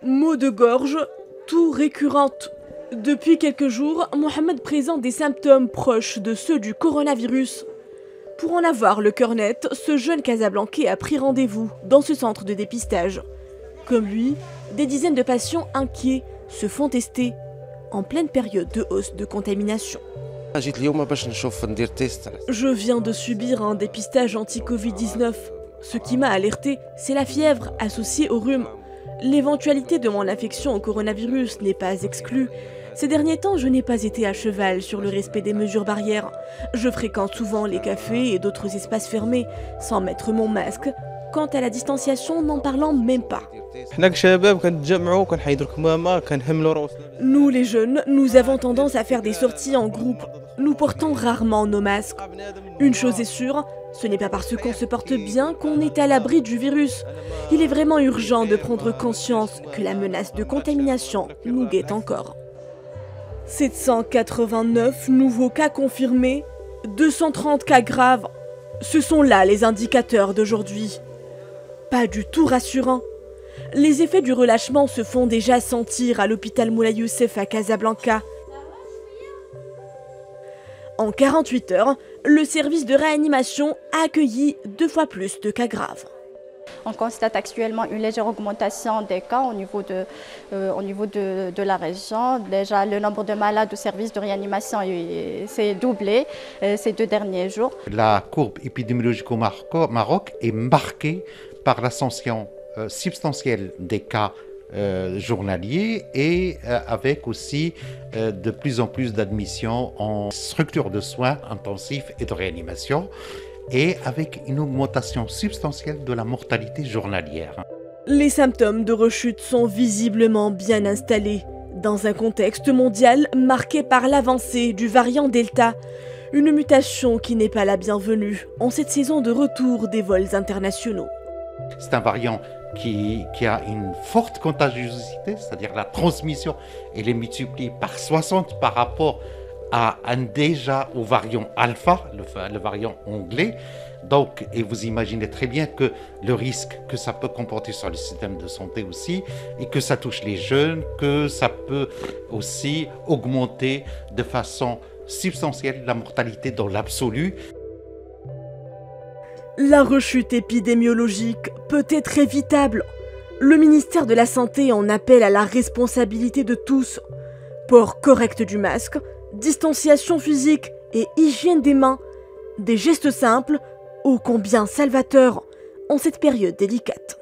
Maux de gorge, toux récurrente. Depuis quelques jours, Mohamed présente des symptômes proches de ceux du coronavirus. Pour en avoir le cœur net, ce jeune Casablancais a pris rendez-vous dans ce centre de dépistage. Comme lui, des dizaines de patients inquiets se font tester en pleine période de hausse de contamination. Je viens de subir un dépistage anti-Covid-19. Ce qui m'a alerté, c'est la fièvre associée au rhume. L'éventualité de mon infection au coronavirus n'est pas exclue. Ces derniers temps, je n'ai pas été à cheval sur le respect des mesures barrières. Je fréquente souvent les cafés et d'autres espaces fermés, sans mettre mon masque. Quant à la distanciation, n'en parlant même pas. Nous les jeunes, nous avons tendance à faire des sorties en groupe. Nous portons rarement nos masques. Une chose est sûre, ce n'est pas parce qu'on se porte bien qu'on est à l'abri du virus. Il est vraiment urgent de prendre conscience que la menace de contamination nous guette encore. 789 nouveaux cas confirmés, 230 cas graves. Ce sont là les indicateurs d'aujourd'hui. Pas du tout rassurant. Les effets du relâchement se font déjà sentir à l'hôpital Moulay Youssef à Casablanca. En 48 heures, le service de réanimation a accueilli 2 fois plus de cas graves. On constate actuellement une légère augmentation des cas au niveau de la région. Déjà, le nombre de malades au service de réanimation s'est doublé ces 2 derniers jours. La courbe épidémiologique au Maroc est marquée par l'ascension substantielle des cas journaliers et avec aussi de plus en plus d'admissions en structures de soins intensifs et de réanimation et avec une augmentation substantielle de la mortalité journalière. Les symptômes de rechute sont visiblement bien installés dans un contexte mondial marqué par l'avancée du variant Delta, une mutation qui n'est pas la bienvenue en cette saison de retour des vols internationaux. C'est un variant qui a une forte contagiosité, c'est-à-dire la transmission, elle est multipliée par 60 par rapport déjà au variant alpha, le variant anglais. Donc, et vous imaginez très bien que le risque que ça peut comporter sur le système de santé aussi, et que ça touche les jeunes, que ça peut aussi augmenter de façon substantielle la mortalité dans l'absolu. La rechute épidémiologique peut être évitable. Le ministère de la Santé en appelle à la responsabilité de tous. Port correct du masque, distanciation physique et hygiène des mains. Des gestes simples, ô combien salvateurs en cette période délicate.